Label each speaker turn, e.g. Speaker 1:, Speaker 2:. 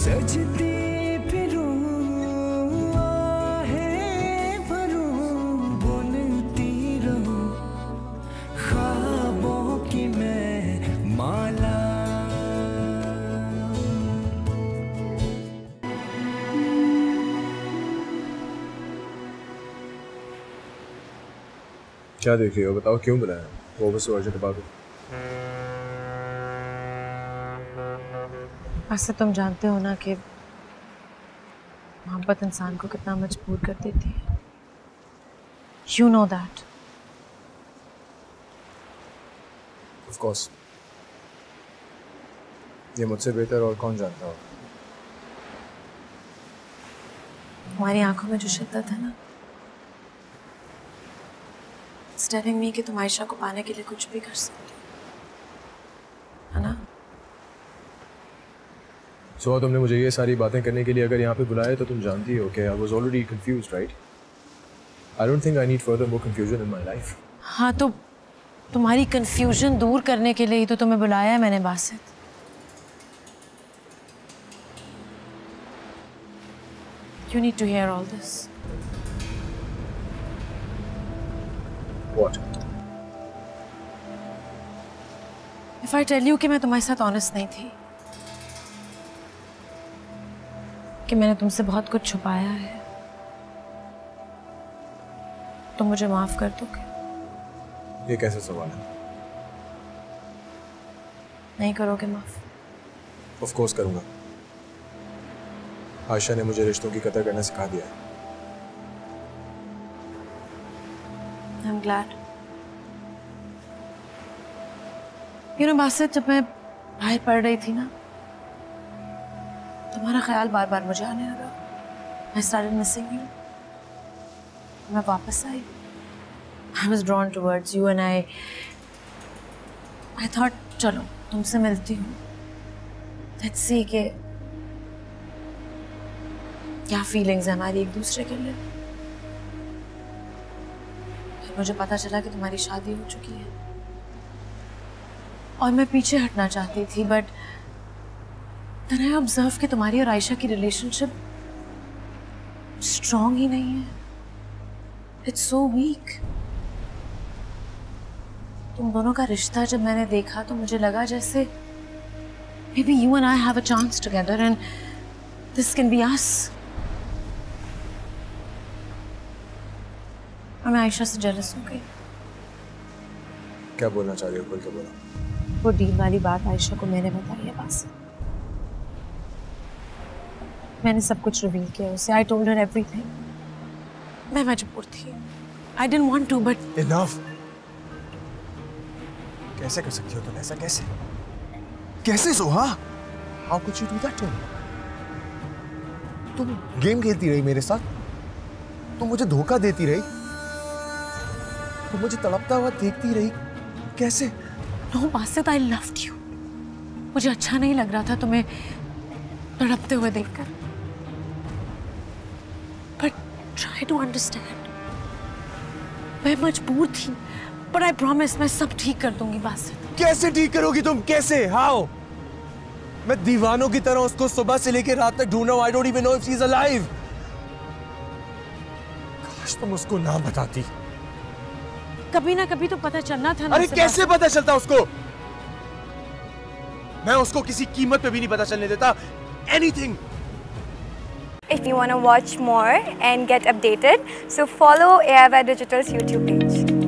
Speaker 1: सजती फिरूं आहें भरूं बुनती रहूं ख्वाबों की मैं माला।
Speaker 2: क्या देख रही हो बताओ, क्यों बुलाया? वो बस अर्जेंट बात हो।
Speaker 3: वैसे तुम जानते हो ना कि मोहब्बत इंसान को कितना मजबूर कर देती है। You know that.
Speaker 2: Of course. ये मुझसे बेहतर और कौन जानता हो?
Speaker 3: तुम्हारी आंखों में जो शिद्दत है ना, it's telling me कि तुम आयशा को पाने के लिए कुछ भी कर सकती हो, है ना?
Speaker 2: So तुमने मुझे ये सारी बातें करने के लिए अगर यहाँ पे बुलाया तो तुम जानती हो कि I was already confused, right? I don't think I need further more confusion in my life.
Speaker 3: हाँ तो तुम्हारी कंफ्यूजन दूर करने के लिए ही तो तुम्हें बुलाया है मैंने Basit. You need to hear all this.
Speaker 2: What?
Speaker 3: If I tell you कि मैं तुम्हारे साथ ऑनेस्ट नहीं थी, कि मैंने तुमसे बहुत कुछ छुपाया है, तो मुझे माफ कर दोगे?
Speaker 2: ये कैसा सवाल है?
Speaker 3: नहीं करोगे माफ?
Speaker 2: Of course करूँगा। आयशा ने मुझे रिश्तों की कदर करना सिखा दिया है।
Speaker 3: I'm glad. You know Basit, जब मैं बाहर पढ़ रही थी ना, तुम्हारा ख्याल बार बार मुझे आने लगा। I started missing you. मैं वापस आई। I was drawn towards you and I thought चलो तुमसे मिलती हूँ। Let's see कि क्या फीलिंग्स है हमारी एक दूसरे के लिए। फिर मुझे पता चला कि तुम्हारी शादी हो चुकी है और मैं पीछे हटना चाहती थी, बट then I observe कि तुम्हारी और आयशा की रिलेशनशिप स्ट्रॉन्ग ही नहीं है। It's so weak. तुम दोनों का रिश्ता जब मैंने देखा तो मुझे लगा जैसे maybe you and I have a chance together and this can be us. और मैं आयशा से जेलस हो गई।
Speaker 2: क्या बोलना चाह रही हो? बोल के बोला।
Speaker 3: वो डील वाली बात आयशा को मैंने बताई है बस। मैंने सब कुछ रिवील किया उसे। I told her everything. मैं मजबूर थी। I didn't want to, but
Speaker 2: Enough. कैसे कर सकती हो तुम ऐसा? कैसे? कैसे Soha? How could you do that to me? तुम गेम खेलती रही मेरे साथ। तुम मुझे धोखा देती रही। तुम मुझे तड़पता हुआ देखती रही। कैसे?
Speaker 3: No, Basit, I loved you. मुझे अच्छा नहीं लग रहा था तुम्हें तड़पते हुए देखकर। But try to understand. मैं मजबूर थी, but I promise मैं सब ठीक कर दूंगी बासित।
Speaker 2: कैसे ठीक करोगी तुम? कैसे? How? मैं दीवानों की तरह उसको सुबह से लेकर रात तक ढूंढ रहा हूँ। I don't even know if she's alive. काश तुम उसको ना बताती।
Speaker 3: कभी ना कभी तो पता चलना था ना।
Speaker 2: अरे कैसे पता चलता उसको? मैं उसको किसी कीमत पे भी नहीं पता चलने देता। Anything.
Speaker 4: If you want to watch more and get updated, so follow AIY Digital's YouTube page.